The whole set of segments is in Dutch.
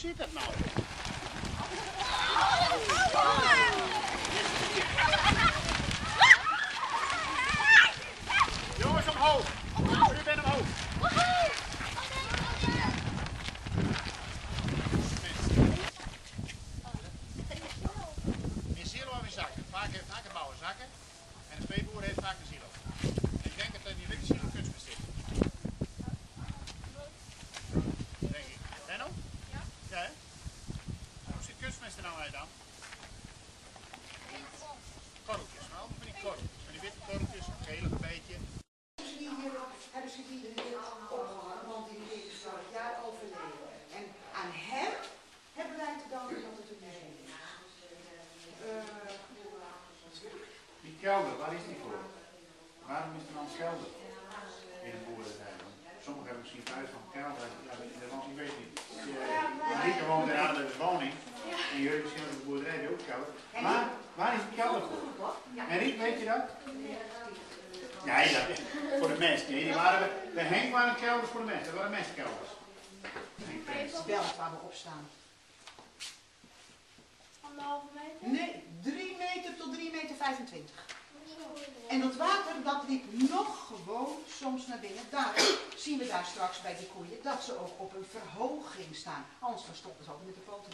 zit dat nou? Jongens, omhoog! U bent omhoog! In silo hebben we zakken. Vaak heeft akkerbouwer zakken. En de veeboer heeft vaak een silo. En ik denk dat er in die silo kunstmest zit. Denk ik. Benno? Ja. Ja, hè? Hoe ziet kunstmest er nou uit dan? Korreltjes, maar altijd van die korreltjes. Van die witte korreltjes, een gelig een beetje. Hebben ze die er weer opgehangen, want die meneer is vorig jaar overleden. En aan hem hebben wij te danken dat het een museum is. Die kelder, waar is die voor? Waarom is er dan een kelder in een boerderij? Sommigen hebben misschien thuis van kelder. Ja, dat was ik weet niet. Marieke woont er aan de woning. En jullie misschien op de boerderij die ook kelder. Maar waar is die kelder voor? En Riek, weet je dat? Nee, dat is voor de mest. Nee, die waren de Henk waren kelders voor de mest. Dat waren mestkelders. Belt waar we op staan. 1,5 meter? Nee, 3 meter tot 3,25 meter. En dat water dat liep nog gewoon soms naar binnen. Daarom zien we daar straks bij die koeien dat ze ook op een verhoging staan. Anders verstoppen ze altijd met de foto.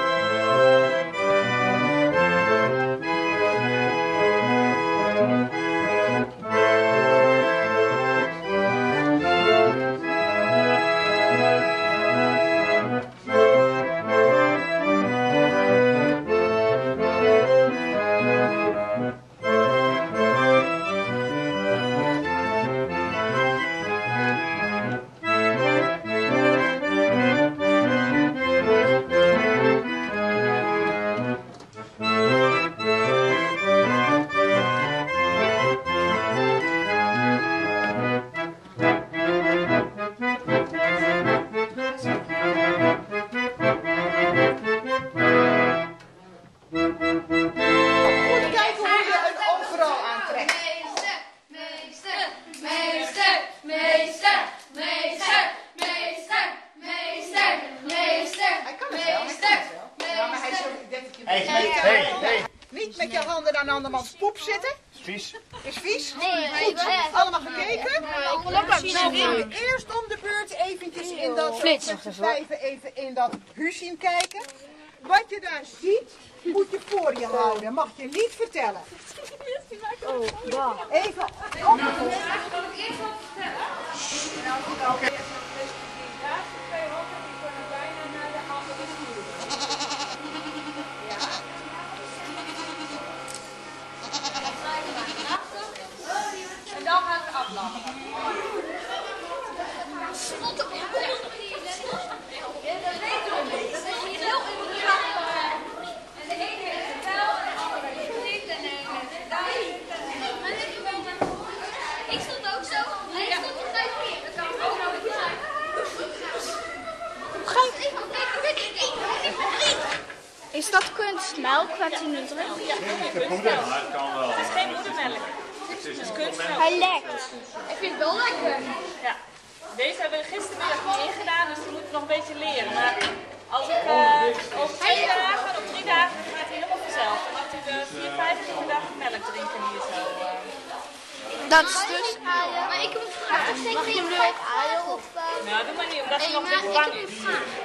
Niet met je handen aan andermans poep zitten. Is vies. Is vies? Nee, Goed, allemaal gekeken? Eerst om de beurt eventjes in dat vijven even in dat huisje kijken. Wat je daar ziet, moet je voor je houden. Mag je niet vertellen. Oh, ja. Even. En dan gaan we aflappen. Ik stond ook zo. Hij stond nog 5 keer. Dat kan ook nou niet zijn. Is dat kunstmelk wat u nu drinkt? Ja, kunstmelk. Maar het kan wel. Het is geen moedermelk. Het is kunstmelk. Hij lekt. Ik vind het wel lekker. Ja. Deze hebben we gistermiddag niet ingedaan, dus die moeten nog een beetje leren. Maar als ik over 2 dagen of 3 dagen gaat hij helemaal vanzelf. Dan mag hij de 4, 5 keer per dag melk drinken hier zo. Dat is dus eieren. Maar ik heb een vraag. Mag je hem nu ook eieren of? Nou, doe maar niet, omdat hij nog een beetje bang is.